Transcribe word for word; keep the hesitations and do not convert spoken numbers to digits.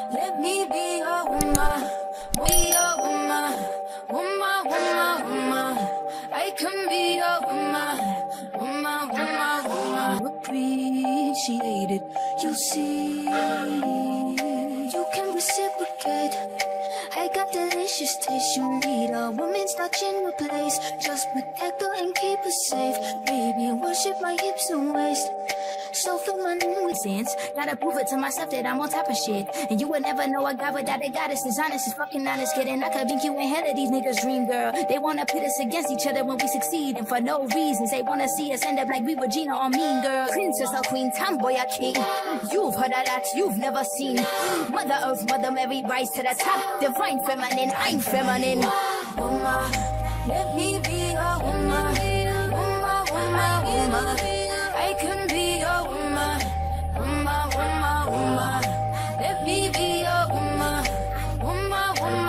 Let me be your woman, be your woman, woman, woman, woman. I can be your woman, woman, woman, woman. Appreciate it, you see. You can reciprocate. I got delicious taste. You need a woman's touch in your place. Just protect her and keep her safe. Baby, worship my hips and waist. So fill my name with sense. Gotta prove it to myself that I'm on top of shit. And you would never know a guy without a goddess is honest as fucking honest, kidding. I could link you in hell of these niggas' dream, girl. They wanna pit us against each other when we succeed, and for no reasons. They wanna see us end up like we were Gina or Mean Girl. Princess or queen, tomboy or king. You've heard of that, you've never seen. Mother Earth, Mother Mary, rise to the top. Divine feminine, I'm feminine. Woman, let me be a woman. Woman, woman, woman. I can be your woman, woman, woman, woman. Let me be your woman, woman, woman.